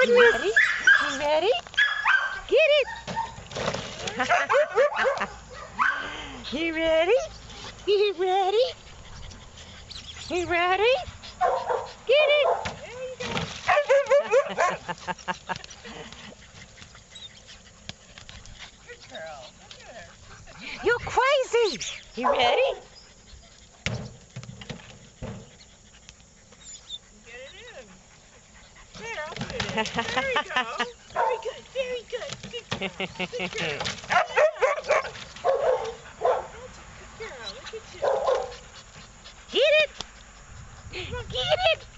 goodness. You ready? Get it. You ready? You ready? You ready? Get it. Good girl. Look at her. You're crazy. You ready? Get it in. There, I'll put it in. There you go. Very good. Very good. Good girl. Good girl. Good girl. Look at you. Get it. Get it.